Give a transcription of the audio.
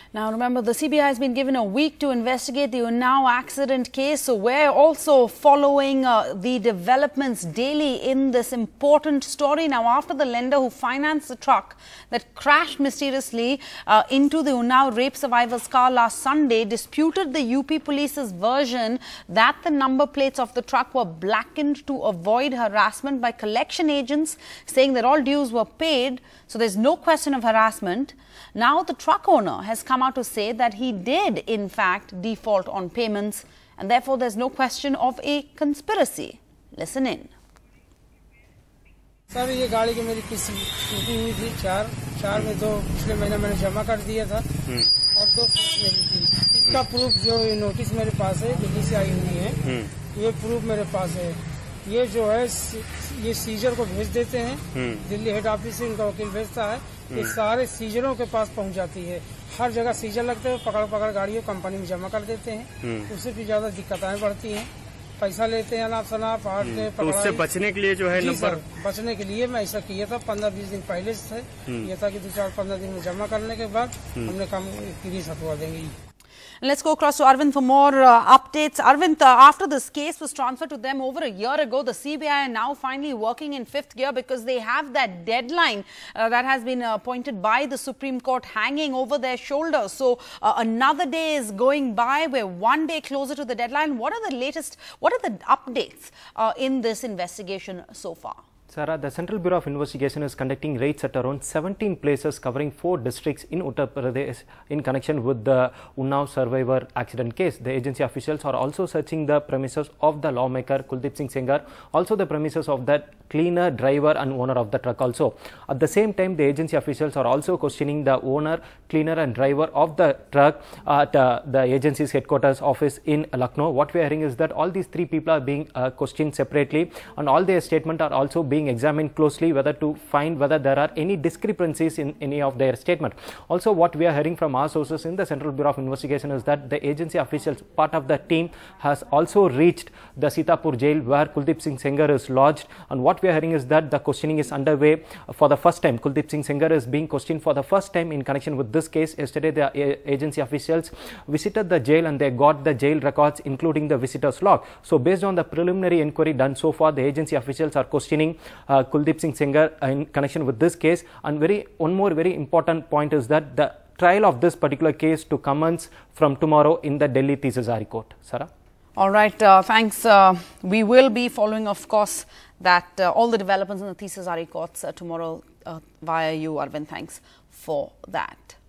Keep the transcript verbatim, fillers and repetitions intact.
Now remember, the C B I has been given a week to investigate the Unnao accident case, so we're also following uh, the developments daily in this important story. Now, after the lender who financed the truck that crashed mysteriously uh, into the Unnao rape survivor's car last Sunday disputed the U P police's version that the number plates of the truck were blackened to avoid harassment by collection agents, saying that all dues were paid, so there's no question of harassment. Now the truck owner has come out to say that he did in fact default on payments, and therefore there's no question of a conspiracy. Listen in. Sir, ये गाड़ी की मेरी किस्त टूटी हुई थी। चार चार में दो पिछले महीने मैंने जमा कर दिया था और दो मेरी थी। इसका प्रूफ जो नोटिस मेरे पास है, दिल्ली से आई हुई है, ये प्रूफ मेरे पास है। ये जो है ये सीजर को भेज देते हैं, दिल्ली हेड ऑफिस से इनका वकील भेजता है, ये सारे सीजरों के पास पहुंच जाती है। हर जगह सीजर लगते हैं, पकड़ पकड़ गाड़ियों कंपनी में जमा कर देते हैं। उससे भी ज्यादा दिक्कतें बढ़ती हैं, पैसा लेते हैं अनाप शनाप। तो उससे बचने के लिए जो है नंबर बचने के लिए मैं ऐसा किया था। पंद्रह बीस दिन पहले से ये था कि दो चार पंद्रह दिन में जमा करने के बाद हमने काम क्लीन हटवा देंगे। Let's go across to Arvind for more uh, updates. Arvind, uh, after this case was transferred to them over a year ago, the C B I are now finally working in fifth gear because they have that deadline uh, that has been uh, appointed by the Supreme Court hanging over their shoulders. So uh, another day is going by. We're one day closer to the deadline. What are the latest, what are the updates uh, in this investigation so far? Sarah, the Central Bureau of Investigation is conducting raids at around seventeen places covering four districts in Uttar Pradesh in connection with the Unnao survivor accident case. The agency officials are also searching the premises of the lawmaker Kuldeep Singh Sengar, also the premises of the cleaner, driver and owner of the truck also. At the same time, the agency officials are also questioning the owner, cleaner and driver of the truck at uh, the agency's headquarters office in Lucknow. What we are hearing is that all these three people are being uh, questioned separately, and all their statements are also being examined closely whether to find whether there are any discrepancies in any of their statement. Also, what we are hearing from our sources in the Central Bureau of Investigation is that the agency officials, part of the team, has also reached the Sitapur jail where Kuldeep Singh Sengar is lodged, and what we are hearing is that the questioning is underway for the first time. Kuldeep Singh Sengar is being questioned for the first time in connection with this case. Yesterday, the agency officials visited the jail and they got the jail records, including the visitor's log. So, based on the preliminary inquiry done so far, the agency officials are questioning uh, Kuldeep Singh Sengar in connection with this case. And very one more very important point is that the trial of this particular case to commence from tomorrow in the Delhi Tisazari court. Sarah? All right, uh, thanks. Uh, we will be following, of course, that uh, all the developments in the Tisazari courts uh, tomorrow uh, via you, Arvind. Thanks for that.